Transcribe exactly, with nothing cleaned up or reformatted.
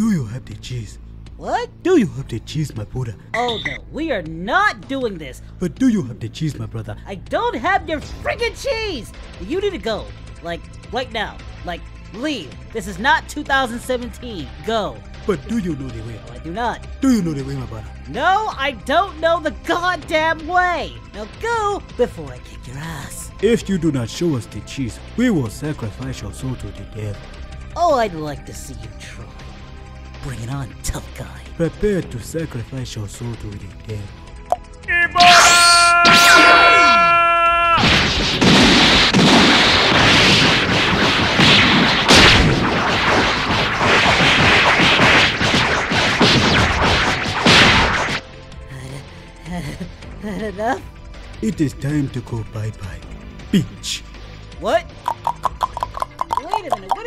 do you have the cheese? What? Do you have the cheese, my brother? Oh no, we are not doing this. But do you have the cheese, my brother? I don't have your friggin' cheese! You need to go. Like, right now. Like, leave. This is not two thousand seventeen. Go. But do you know the way? No, I do not. Do you know the way, my brother? No, I don't know the goddamn way. Now go before I kick your ass. If you do not show us the cheese, we will sacrifice your soul to the devil. Oh, I'd like to see you try. Bring it on, tough guy. Prepare to sacrifice your soul to the devil. Had enough? It is time to go bye-bye, bitch. What? Wait a minute.